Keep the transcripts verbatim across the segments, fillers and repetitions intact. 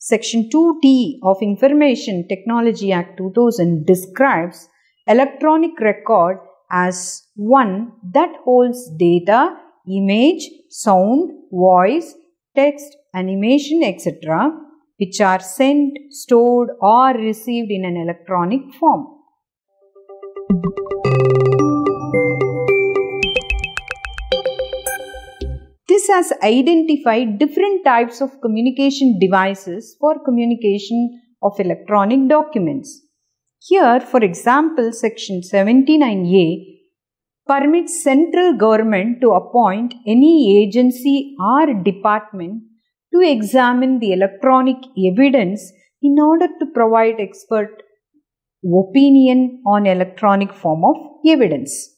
Section two D of Information Technology Act two thousand describes electronic record as one that holds data, image, sound, voice, text, animation, et cetera, which are sent, stored, or received in an electronic form. This has identified different types of communication devices for communication of electronic documents. Here, for example, Section seventy-nine A permits central government to appoint any agency or department to examine the electronic evidence in order to provide expert opinion on electronic form of evidence.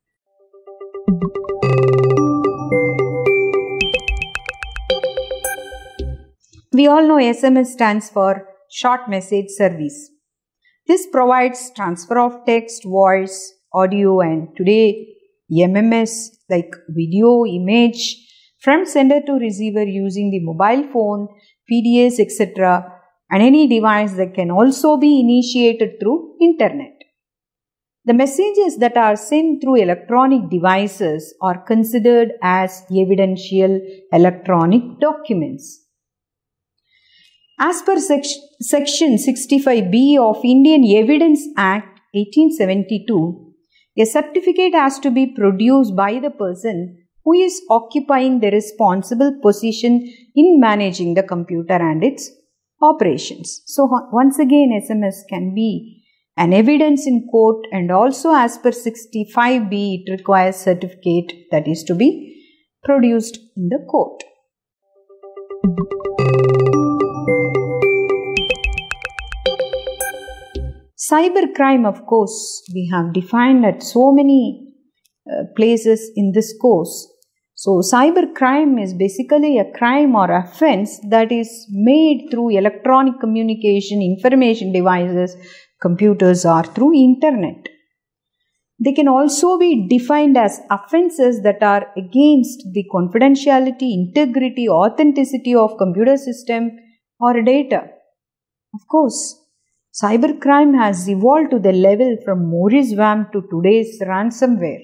We all know S M S stands for Short Message Service. This provides transfer of text, voice, audio, and today M M S like video, image from sender to receiver using the mobile phone, P D S, et cetera, and any device that can also be initiated through internet. The messages that are sent through electronic devices are considered as evidential electronic documents. As per sec Section sixty-five B of Indian Evidence Act eighteen seventy-two, a certificate has to be produced by the person who is occupying the responsible position in managing the computer and its operations. So once again, S M S can be an evidence in court, and also as per sixty-five B, it requires certificate that is to be produced in the court. Cybercrime, of course, we have defined at so many uh, places in this course. So, cybercrime is basically a crime or offense that is made through electronic communication, information devices, computers, or through internet. They can also be defined as offenses that are against the confidentiality, integrity, authenticity of computer system or data. Of course, cybercrime has evolved to the level from Morris worm to today's ransomware.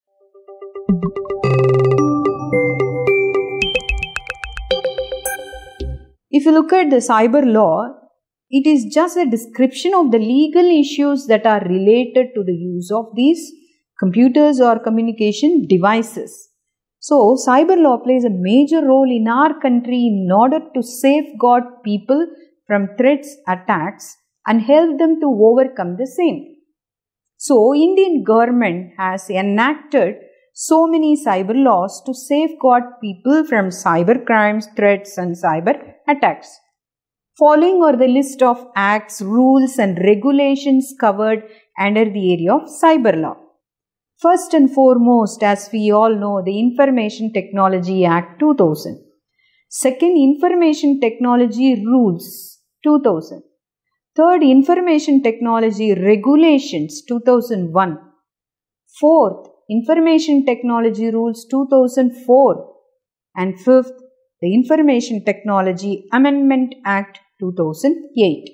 If you look at the cyber law, it is just a description of the legal issues that are related to the use of these computers or communication devices. So, cyber law plays a major role in our country in order to safeguard people from threats, attacks, and help them to overcome the same. So, Indian government has enacted so many cyber laws to safeguard people from cyber crimes, threats, and cyber attacks. Following are the list of acts, rules, and regulations covered under the area of cyber law. First and foremost, as we all know, the Information Technology Act two thousand. Second, Information Technology Rules two thousand. Third, Information Technology Regulations two thousand one. Fourth, Information Technology Rules two thousand four. And fifth, the Information Technology Amendment Act two thousand eight.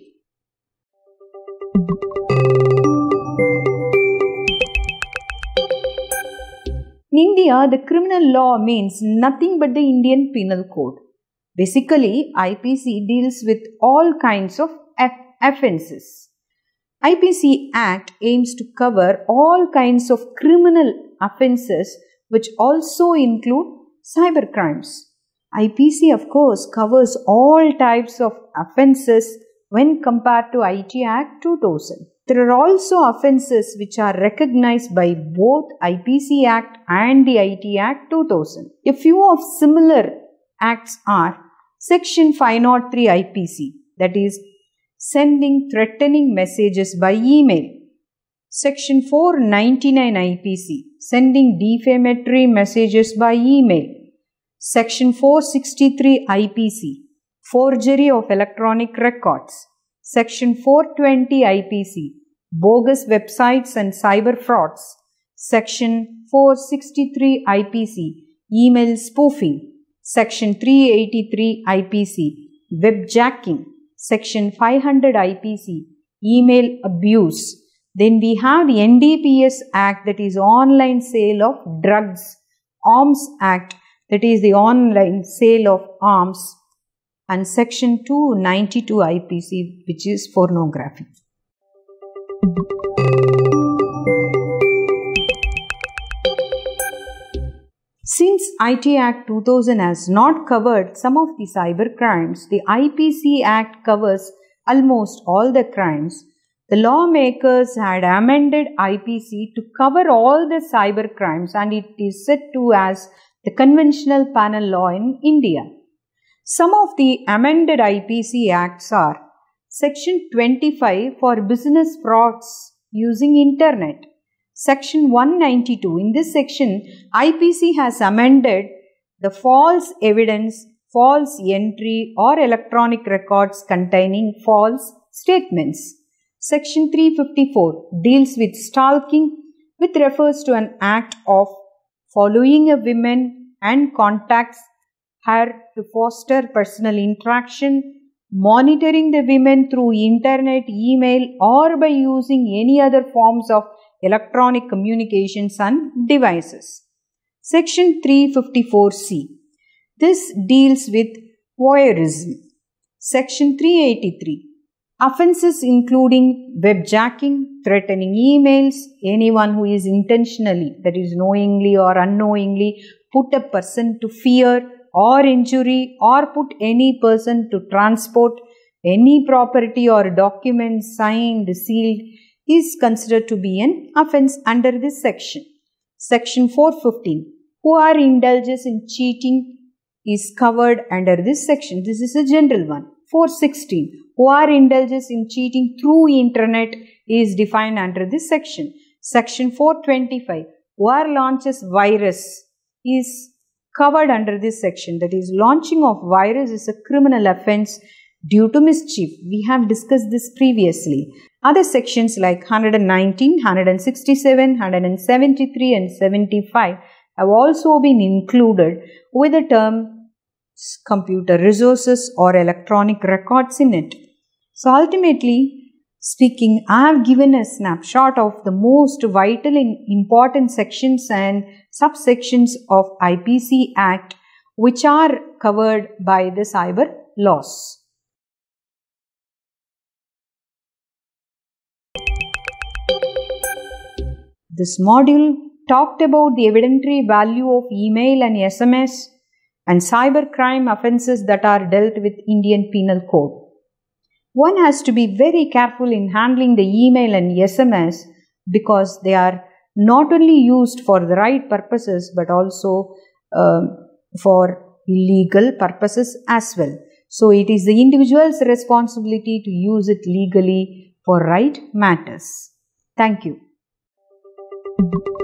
In India, the criminal law means nothing but the Indian Penal Code. Basically, I P C deals with all kinds of offences. I P C Act aims to cover all kinds of criminal offences which also include cyber crimes. I P C, of course, covers all types of offences when compared to I T Act two thousand. There are also offences which are recognized by both I P C Act and the I T Act two thousand. A few of similar acts are Section five oh three I P C, that is, sending threatening messages by email. Section four ninety-nine I P C, sending defamatory messages by email. Section four sixty-three I P C, forgery of electronic records. Section four twenty I P C, bogus websites and cyber frauds. Section four sixty-three I P C, email spoofing. Section three eighty-three I P C, webjacking. Section five hundred I P C, email abuse. Then we have the N D P S Act, that is online sale of drugs. Arms Act, that is the online sale of arms. And Section two ninety-two I P C, which is pornography. Since I T Act two thousand has not covered some of the cyber crimes, the I P C Act covers almost all the crimes. The lawmakers had amended I P C to cover all the cyber crimes, and it is set to as the conventional penal law in India. Some of the amended I P C Acts are Section twenty-five for business frauds using internet. Section one ninety-two. In this section, I P C has amended the false evidence, false entry or electronic records containing false statements. Section three fifty-four deals with stalking, which refers to an act of following a woman and contacts her to foster personal interaction, monitoring the women through internet, email or by using any other forms of electronic communications and devices. Section three fifty-four C. This deals with voyeurism. Section three eighty-three. Offences including webjacking, threatening emails, anyone who is intentionally, that is knowingly or unknowingly, put a person to fear or injury or put any person to transport any property or document signed, sealed, is considered to be an offence under this section. Section four fifteen. Who are indulges in cheating is covered under this section. This is a general one. four sixteen. Who are indulges in cheating through internet is defined under this section. Section four twenty-five. Who are launches virus is covered under this section. That is, launching of virus is a criminal offence due to mischief. We have discussed this previously. Other sections like one nineteen, one sixty-seven, one seventy-three and seventy-five have also been included with the term computer resources or electronic records in it. So ultimately speaking, I have given a snapshot of the most vital and important sections and subsections of I P C Act which are covered by the cyber laws. This module talked about the evidentiary value of email and S M S and cybercrime offences that are dealt with Indian Penal Code. One has to be very careful in handling the email and S M S because they are not only used for the right purposes but also uh, for legal purposes as well. So it is the individual's responsibility to use it legally for right matters. Thank you.